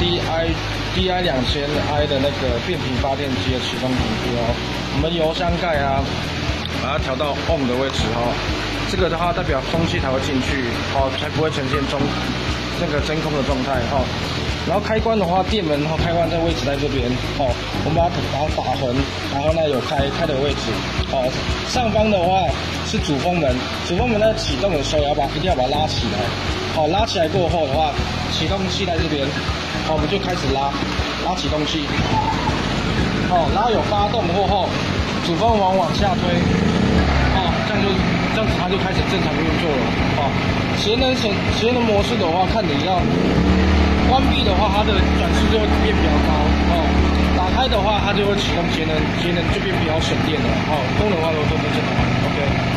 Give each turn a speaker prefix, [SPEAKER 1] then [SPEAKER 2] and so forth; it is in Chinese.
[SPEAKER 1] DI2000i 的那个变频发电机的启动频率哦。我们油箱盖啊，把它调到 on 的位置哦。这个的话代表空气才会进去哦，才不会呈现那个真空的状态哦。然后开关的话，电门开关在位置在这边哦，我们把它打横，然后呢有开的位置哦。上方的话是主风门，主风门在启动的时候一定要把它拉起来，好，拉起来过后的话，启动器在这边，好，我们就开始拉启动器，好，然后有发动过后，主风门往下推，哦，这样子它就开始正常运作了，哦。节能模式的话，看你要。关闭的话，它的转速就会变比较高哦。打开的话，它就会启动节能就变比较省电了哦。功能的话都正常 ，OK。